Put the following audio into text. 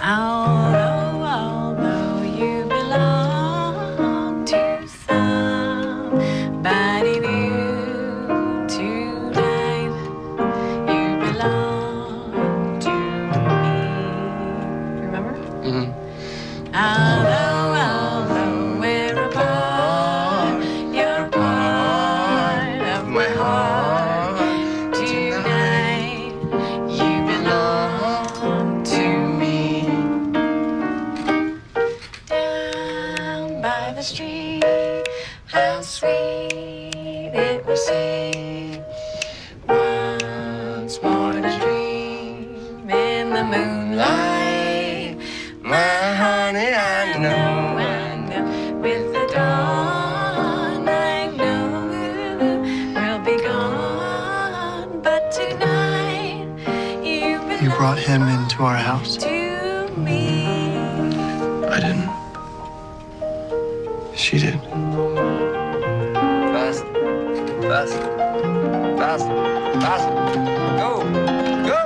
Although you belong to somebody new tonight, you belong to me. Remember? Mm-hmm. Although we're apart, you're part of my heart. Tonight, you belong to me. Down by the street, how sweet it will seem once more to dream in the moonlight. My honey, I know, with the dawn, I know we'll be gone. But tonight, you brought him into our house? to me. I didn't. She did. Fast, fast, fast, fast. Go, go.